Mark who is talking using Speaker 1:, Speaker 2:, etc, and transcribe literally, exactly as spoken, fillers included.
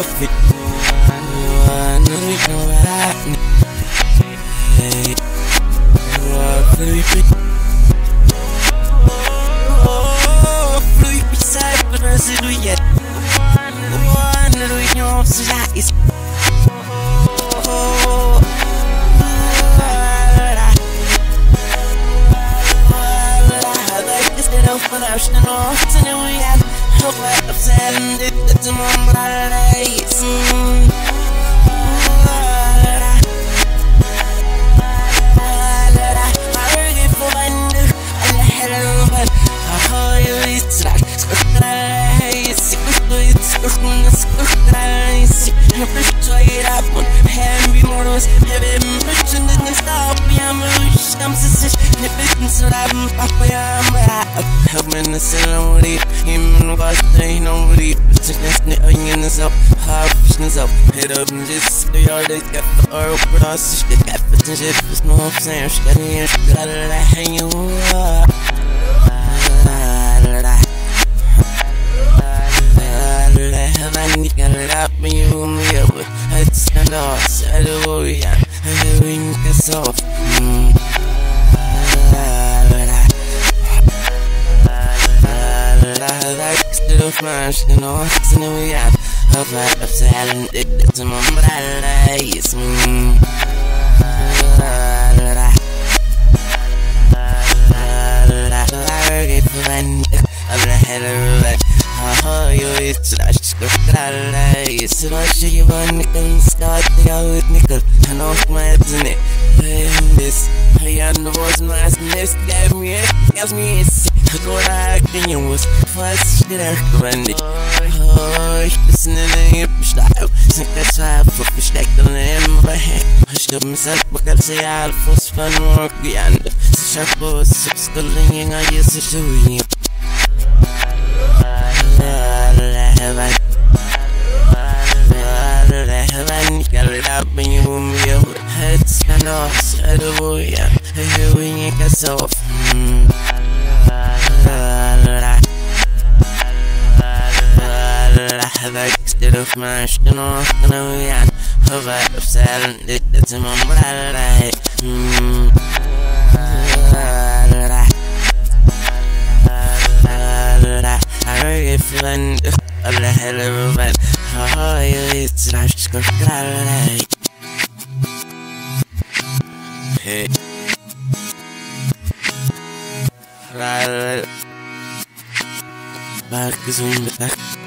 Speaker 1: fit. I know we know that. Hey, you are fluid. Oh, fluid beside the residue yet. One little in your size. Oh, Ocean off and we had hope like I'm sending it to my lights. I heard it for my new and I had it over. I heard you it's like it's it's it's it up on heavy models, heavy merchant in the stop. I'm a wish, I'm such a bit so I'm up. I'm in the celery, him was they know the business in the south, half business up, head up and just the yard they got the oil process, they got the ship, there's no sense, getting it, gotta hang you up. Get it up and you me up with head stand off, said oh yeah, and the wing is off. I like still flash, you know, it's in the way out. I've had a silent, it's a moment I like. I get for one, I'm the head of it. Oh, you it's a script. It's a rush you want nickel, start the out nickel. I know my head's in it. In this, I am the voice, my nest gave me it, gives me it's what I can use. First, did I recommend it? Oh, listen to the style. Think that's why I put fish like the name of a head. I should myself, but I'll say I'll force fun work beyond. Such a boss, six schooling, I used to do you. Get it up and you move me over. Head stand off, side of oh yeah. Hey, we ain't got soft. I like instead of my shit off, and I'm yeah. I've had a silent, it's in my blood. I heard it fun, I'm the hell of a man. Oh, it's not just gonna cry. Hey, right, back is on the back.